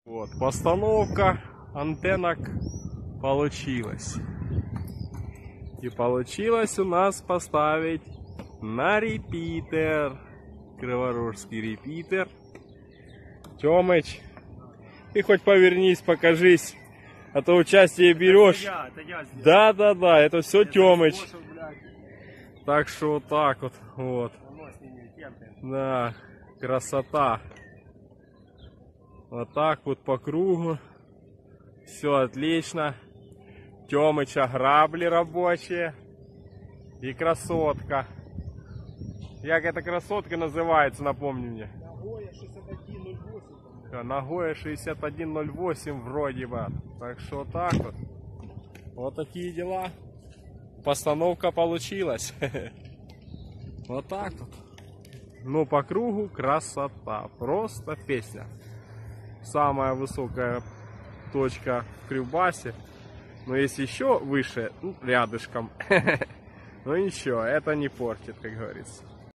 Вот, постановка антеннок получилась. И получилось у нас поставить на репитер. Криворожский репитер. Тёмыч, ты хоть повернись, покажись. А то участие берешь. Это я Да, это все Тёмыч. Так что вот так вот. Вот. Да, красота. Вот так вот по кругу. Все отлично. Тёмыча грабли рабочие. И красотка. Как эта красотка называется, напомни мне. Нагоя 6108. Нагоя 6108 вроде бы. Так что вот так вот. Вот такие дела. Постановка получилась. Вот так вот. Ну, по кругу красота. Просто песня. Самая высокая точка в Кривбасе. Но есть еще выше, ну, рядышком. Но ничего, это не портит, как говорится.